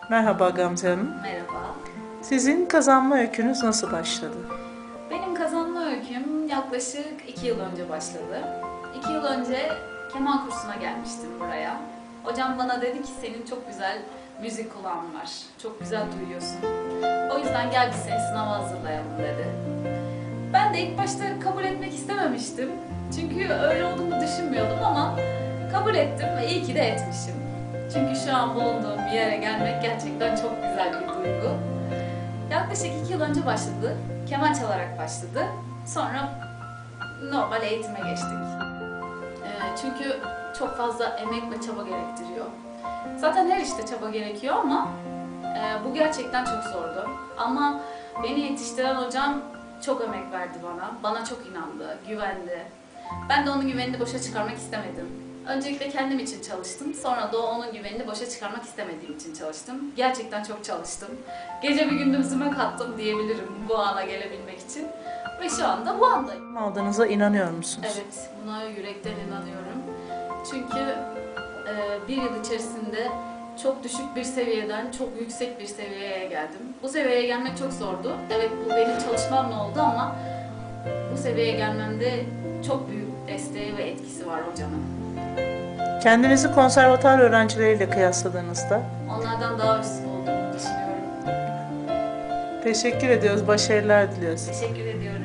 Merhaba Gamze Hanım. Merhaba. Sizin kazanma öykünüz nasıl başladı? Benim kazanma öyküm yaklaşık 2 yıl önce başladı. 2 yıl önce keman kursuna gelmiştim buraya. Hocam bana dedi ki senin çok güzel müzik kulağın var. Çok güzel duyuyorsun. O yüzden gel biz seni sınava hazırlayalım dedi. Ben de ilk başta kabul etmek istememiştim. Çünkü öyle olduğunu düşünmüyordum ama kabul ettim ve iyi ki de etmişim. Çünkü şu an bulunduğum bir yere gelmek gerçekten çok güzel bir duygu. Yaklaşık 2 yıl önce başladı. Keman çalarak başladı. Sonra normal eğitime geçtik. Çünkü çok fazla emek ve çaba gerektiriyor. Zaten her işte çaba gerekiyor ama bu gerçekten çok zordu. Ama beni yetiştiren hocam çok emek verdi bana. Bana çok inandı, güvendi. Ben de onun güvenini boşa çıkarmak istemedim. Öncelikle kendim için çalıştım. Sonra da onun güvenini boşa çıkarmak istemediğim için çalıştım. Gerçekten çok çalıştım. Gece bir gündüzüme kattım diyebilirim bu ana gelebilmek için. Ve şu anda bu andayım. Aldığınıza inanıyor musunuz? Evet, buna yürekten inanıyorum. Çünkü bir yıl içerisinde çok düşük bir seviyeden çok yüksek bir seviyeye geldim. Bu seviyeye gelmek çok zordu. Evet, bu benim çalışmamla oldu ama bu seviyeye gelmemde çok büyük desteği ve etkisi var hocamın. Kendinizi konservatuar öğrencileriyle kıyasladığınızda Onlardan daha üstün olduğumu düşünüyorum. teşekkür ediyoruz, başarılar diliyoruz. Teşekkür ediyorum.